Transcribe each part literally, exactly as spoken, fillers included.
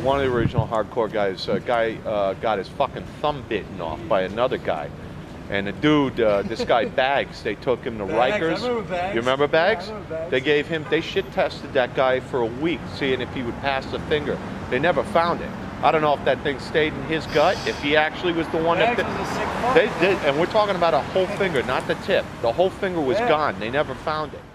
one of the original hardcore guys, a guy uh, got his fucking thumb bitten off by another guy. And the dude, uh, this guy Bags, they took him to Bags, Rikers. I remember Bags. You remember Bags? Yeah, I remember Bags? They gave him, they shit tested that guy for a week, seeing if he would pass the finger. They never found it. I don't know if that thing stayed in his gut, if he actually was the one Bags that was a sick fuck, they man. did, and we're talking about a whole finger, not the tip. The whole finger was Yeah. gone. They never found it.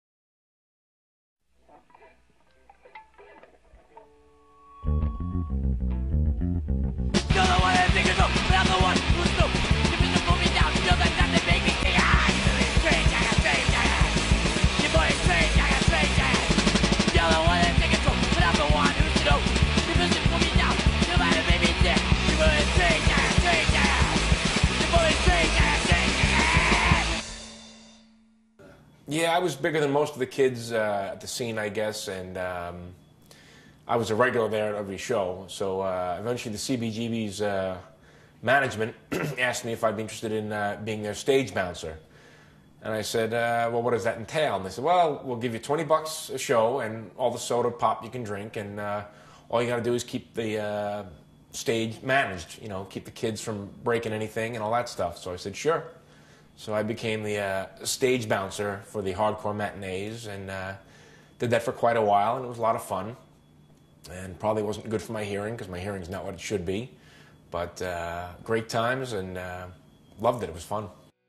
You're the one that thinks so, but I'm the one who's new. You put the movie down, you're the type that make me think, ah, you're strange, I got strange, I got. Your boy is strange, I got strange, I got. You're the one that thinks so, but I'm the one who's new. You put the movie down, you're the type that make me think, your boy is strange, I got strange, I got. Your boy is strange, I got strange, I got. Yeah, I was bigger than most of the kids uh, at the scene, I guess, and um, I was a regular there at every show. So uh, eventually the C B G B's uh, management asked me if I'd be interested in uh, being their stage bouncer. And I said, uh, well, what does that entail? And they said, well, we'll give you twenty bucks a show and all the soda pop you can drink, and uh, all you got to do is keep the uh, stage managed, you know, keep the kids from breaking anything and all that stuff. So I said, sure. So I became the uh, stage bouncer for the hardcore matinees, and uh, did that for quite a while, and it was a lot of fun. And probably wasn't good for my hearing, because my hearing's not what it should be. But uh, great times, and uh, loved it. It was fun.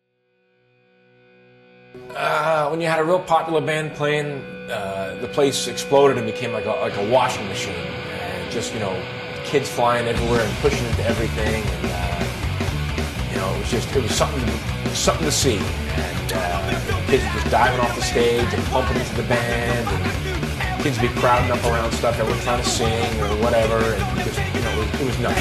Uh, when you had a real popular band playing, uh, the place exploded and became like a, like a washing machine. And just, you know, kids flying everywhere and pushing into everything. And, uh, you know, it was just, it was something to, something to see. And uh, kids were just diving off the stage and pumping into the band. And, kids be crowding up around stuff that we're trying to sing or whatever, and just, you know, it was, it was nuts.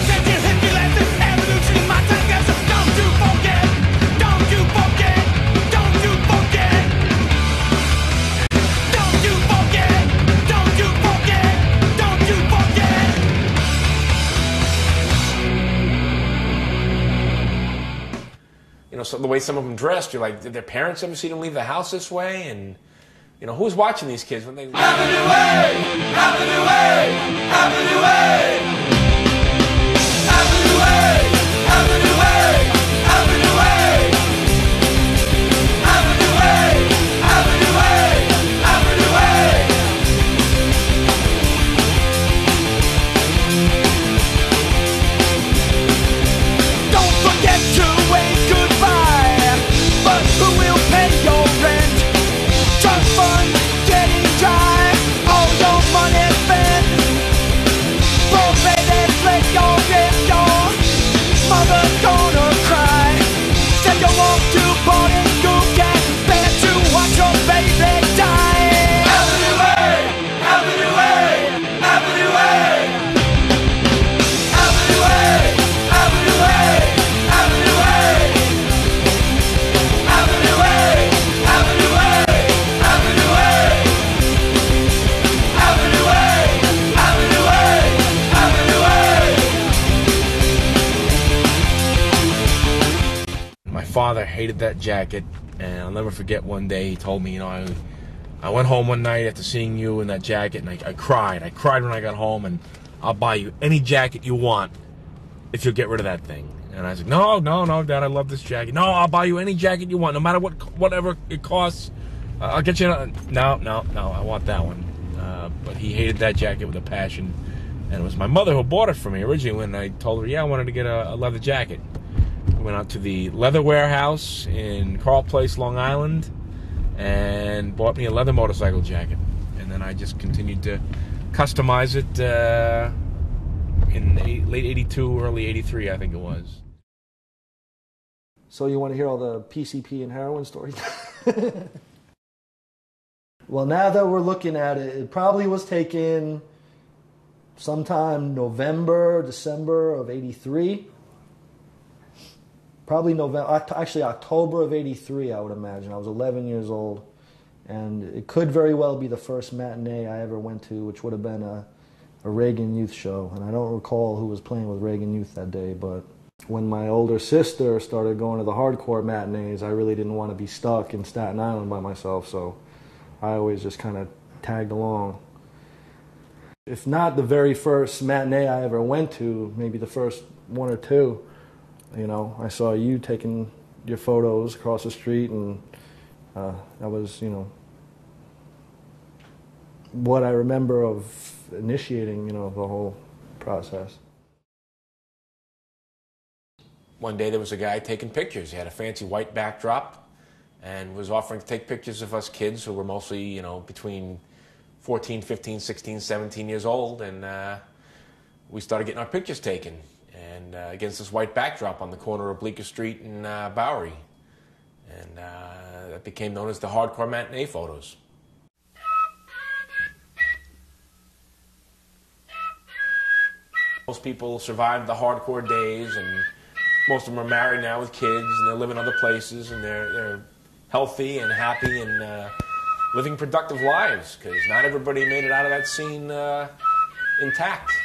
You know, so the way some of them dressed, you're like, did their parents ever see them leave the house this way? And you know, who's watching these kids when they... Avenue A! Avenue A! Avenue A! Avenue A! Avenue A! Avenue A! Avenue A! Avenue A! Avenue A! Don't forget to wave goodbye, but who will pay your rent? Trust fund getting dry, all your money spent. Poor baby, slit your wrist, your mother's gonna cry. Said you want to party, you get there to watch your baby die. Avenue A, Avenue A, Avenue A. Avenue A, Avenue A, Avenue A. Avenue A, Avenue A. My father hated that jacket, and I'll never forget one day he told me, you know, I, I went home one night after seeing you in that jacket, and I, I cried. I cried when I got home, and I'll buy you any jacket you want if you'll get rid of that thing. And I was like, no, no, no, Dad, I love this jacket. No, I'll buy you any jacket you want, no matter what, whatever it costs. Uh, I'll get you. A, no, no, no, I want that one. Uh, but he hated that jacket with a passion, and it was my mother who bought it for me originally. When I told her, yeah, I wanted to get a, a leather jacket. We went out to the leather warehouse in Carl Place, Long Island, and bought me a leather motorcycle jacket. And then I just continued to customize it uh, in late eighty-two, early eighty-three, I think it was. So you want to hear all the P C P and heroin stories? Well, now that we're looking at it, it probably was taken sometime November, December of eighty-three. Probably November, actually October of eighty-three, I would imagine. I was eleven years old. And it could very well be the first matinee I ever went to, which would have been a, a Reagan Youth show. And I don't recall who was playing with Reagan Youth that day, but when my older sister started going to the hardcore matinees, I really didn't want to be stuck in Staten Island by myself, so I always just kind of tagged along. If not the very first matinee I ever went to, maybe the first one or two, you know, I saw you taking your photos across the street, and uh, that was, you know, what I remember of initiating, you know, the whole process. One day there was a guy taking pictures. He had a fancy white backdrop and was offering to take pictures of us kids who were mostly, you know, between fourteen, fifteen, sixteen, seventeen years old, and uh, we started getting our pictures taken, and uh, against this white backdrop on the corner of Bleecker Street and uh, Bowery. And uh, that became known as the hardcore matinee photos. Most people survived the hardcore days, and most of them are married now with kids, and they're living other places, and they're, they're healthy and happy and uh, living productive lives, because not everybody made it out of that scene uh, intact.